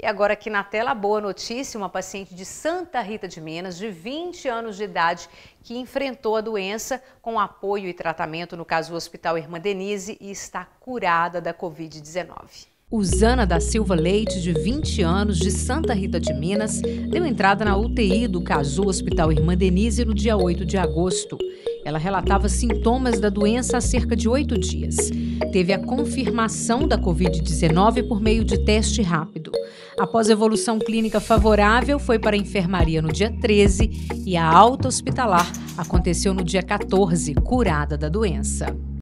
E agora aqui na tela, boa notícia, uma paciente de Santa Rita de Minas, de 20 anos de idade, que enfrentou a doença com apoio e tratamento no caso do Hospital Irmã Denise e está curada da Covid-19. Usana da Silva Leite, de 20 anos, de Santa Rita de Minas, deu entrada na UTI do Casu Hospital Irmã Denise no dia 8 de agosto. Ela relatava sintomas da doença há cerca de 8 dias. Teve a confirmação da Covid-19 por meio de teste rápido. Após evolução clínica favorável, foi para a enfermaria no dia 13 e a alta hospitalar aconteceu no dia 14, curada da doença.